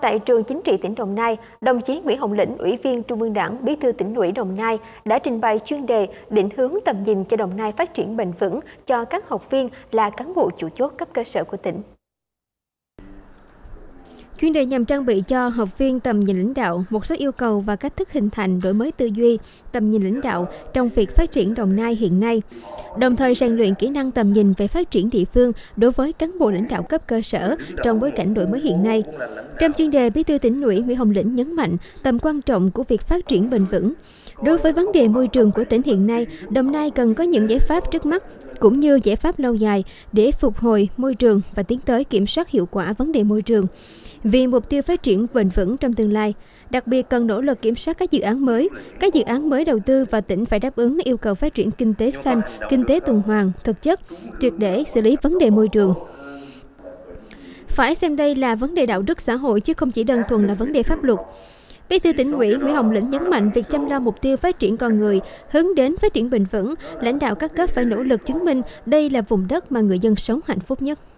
Tại trường Chính trị tỉnh Đồng Nai, đồng chí Nguyễn Hồng Lĩnh, Ủy viên Trung ương Đảng, Bí thư Tỉnh ủy Đồng Nai đã trình bày chuyên đề định hướng tầm nhìn cho Đồng Nai phát triển bền vững cho các học viên là cán bộ chủ chốt cấp cơ sở của tỉnh. Chuyên đề nhằm trang bị cho học viên tầm nhìn lãnh đạo, một số yêu cầu và cách thức hình thành đổi mới tư duy, tầm nhìn lãnh đạo trong việc phát triển Đồng Nai hiện nay, đồng thời rèn luyện kỹ năng tầm nhìn về phát triển địa phương đối với cán bộ lãnh đạo cấp cơ sở trong bối cảnh đổi mới hiện nay. Trong chuyên đề, Bí thư Tỉnh ủy Nguyễn Hồng Lĩnh nhấn mạnh tầm quan trọng của việc phát triển bền vững. Đối với vấn đề môi trường của tỉnh hiện nay, Đồng Nai cần có những giải pháp trước mắt cũng như giải pháp lâu dài để phục hồi môi trường và tiến tới kiểm soát hiệu quả vấn đề môi trường. Vì mục tiêu phát triển bền vững trong tương lai, đặc biệt cần nỗ lực kiểm soát các dự án mới. Các dự án mới đầu tư vào tỉnh phải đáp ứng yêu cầu phát triển kinh tế xanh, kinh tế tuần hoàn, thực chất, triệt để xử lý vấn đề môi trường. Phải xem đây là vấn đề đạo đức xã hội chứ không chỉ đơn thuần là vấn đề pháp luật. Bí thư Tỉnh ủy Nguyễn Hồng Lĩnh nhấn mạnh việc chăm lo mục tiêu phát triển con người, hướng đến phát triển bền vững, lãnh đạo các cấp phải nỗ lực chứng minh đây là vùng đất mà người dân sống hạnh phúc nhất.